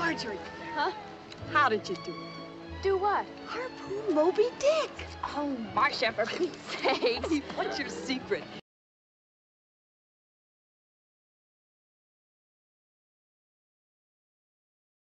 Marjorie. Huh? How did you do it? Do what? Harpoon Moby Dick. Oh, Marcia, for Pete's sake. What's your secret?